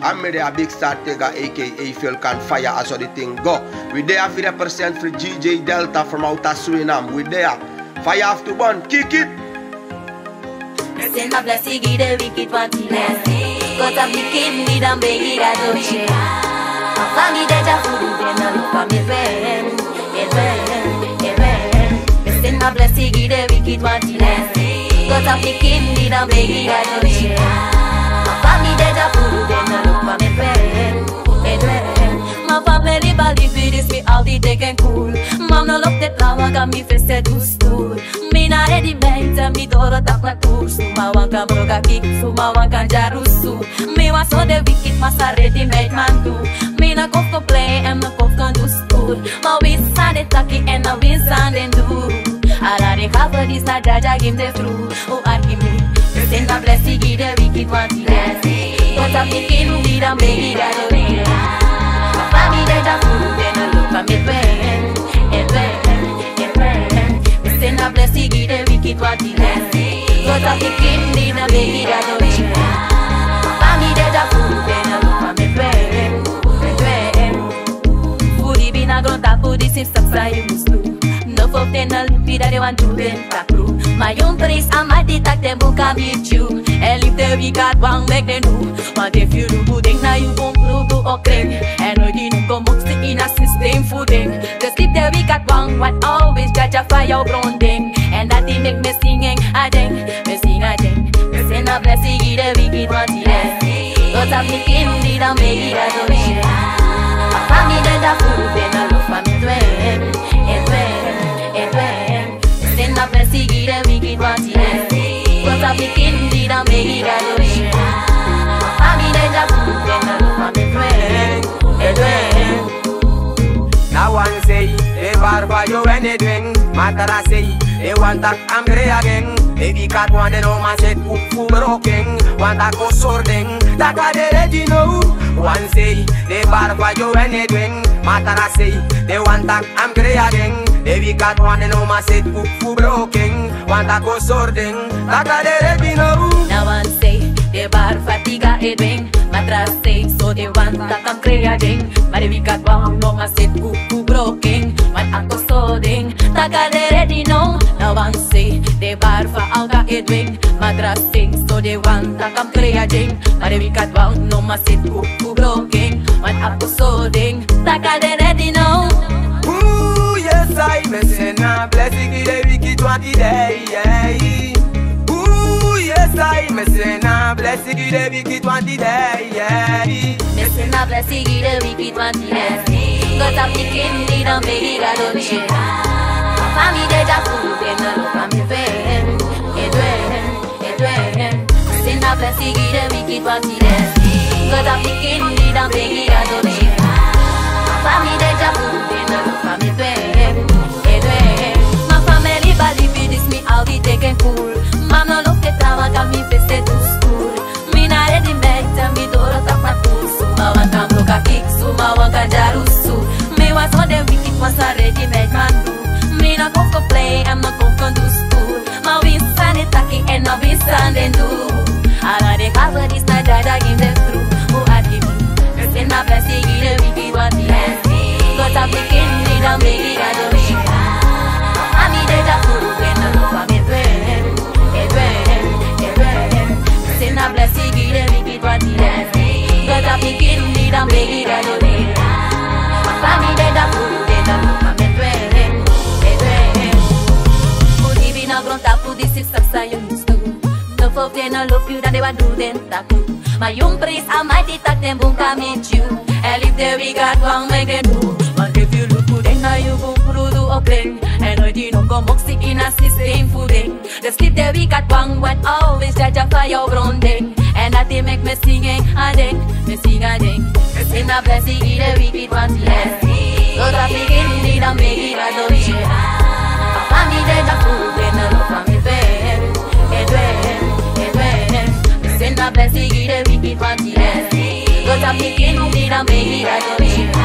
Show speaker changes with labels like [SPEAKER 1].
[SPEAKER 1] I'm me a big star Tega aka Falcon Fire as all the thing go. We there for represent for GJ Delta from outer Suriname. We there. Fire have to burn, kick it.
[SPEAKER 2] Send a blessing, give the wicked one to blessing. Got a big kid, need a baby that don't share. My family dead a fool, then I look for me friend. Send a blessing, give the wicked one to blessing. Got a big kid, need a baby that don't share. My family dead a fool, then I look for me friend. My family believe me, this me all the day can cool. Mom no look that flower, got me fested to school. Me na ready mate, me doro tak na tour. Suma wangka broga kick, suma wangka jarusu. Me was so the wicked, masa ready mate man do. Me na kof to play, and na kof to do school. Ma we sande taki, and na we sande do. Ala de cover this na jaja give the through. Oh I give me, send a blessing, give the wicked one to blessing. Got a picking, we da baby da do me. Family dead a fool, then I look at me friend. Send a blessing, give the wicked what he blessing. Got a picking, need a baby that don't share. Family dead a fool, then I look at me friend. Foodie been a grunt up, foodie sim subside you must do. No of them a lippy that they want to them tackle. My own place, I might detect them who can meet you. And if the wicked one make them do. But if you do good thing, now you won't prove to okay. And when you don't come up in a system footing. Just keep the wicked one, what always judge a fire branding. And that they make me singing, I ding, me sing, I ding. Me send a blessing, give the wicked one to blessing. Got a picking, need a make it a do share. A family dead a fool, then I look for me twin. Send a blessing, give the wicked one to blessing. Got a picking, need a make it a do share. A family dead a fool, then I look for me twin.
[SPEAKER 3] Now one say, they bar for you when they drink. Matara say, they want that angry again. Baby cat want to know my set fu broken. Want that go sorting, that I already know. One say, they bar for you when they drink. Matara say, they want that angry again. Baby cat want to know my set fu broken. Want that go sorting, that I already know.
[SPEAKER 2] Now one say, they bar fatiga e drink. Matras say, so they want that I'm creating. But we got one no my set fu broken. Want ako sorting, that I already know. Now one say, they bar for alga e drink. Matras say, so they want that I'm creating. But we got one no my set fu broken. Want ako sorting, that I already know.
[SPEAKER 3] Ooh, yes, I send a blessing, give the wicked one today. Ooh, yes, I send a blessing, give the wicked one today.
[SPEAKER 2] Send a blessing, give the wicked one today. Got a picking, need a baby that don't share. Family dead a fool, then I look at me friend. Send a blessing, give the wicked one today. Got a picking, need a baby that don't share. Family dead a fool, then I look at me friend. My family believe me, this me all be taken cool. Mom no look at how I got me fested to school. Me na ready mate, me doro tak matul. Suma wangka broka kick, suma wangka jarusu. Me was on the wicked, was a ready mate man do. Me na go for play, I'm not go do school. Ma we stand it taki, and now we stand and do. Ala de cover this na jaja give them through. Who I give me, send a blessing, give the wicked one the blessing. Got a picking, need a make it a do share. I need a fool, when I look at me friend. Send a blessing, give the wicked one the blessing. Got a picking, need a make it a do share. I need a fool, when I look at me friend. Put it in a grunt up, put this is subside you used to. No folk then I love you, that they want to do them tattoo. My young priest, I might detect them, won't come meet you. And if they we got one, make them do. But if you look good, then now you won't do a plane. And I didn't come box in a system fooding. The sleep that we got one, what always judge a fire branding. And that they make me singing, I ding, me sing, I ding. Send a blessing, give the wicked one to blessing. Got a picking, need a make it a do share. Family dead a fool, then I look for me friend. Send a blessing, give the wicked one to blessing. Got a picking, need a make it a do share.